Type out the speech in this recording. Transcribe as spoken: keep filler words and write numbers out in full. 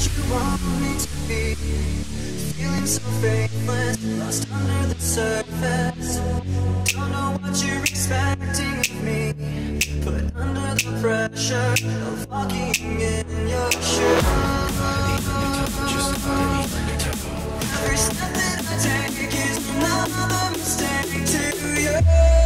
you want me to be. Feeling so faithless, lost under the surface. Don't know what you're expecting of me. Put under the pressure of walking in your shoes. Every step that I take is another mistake to you.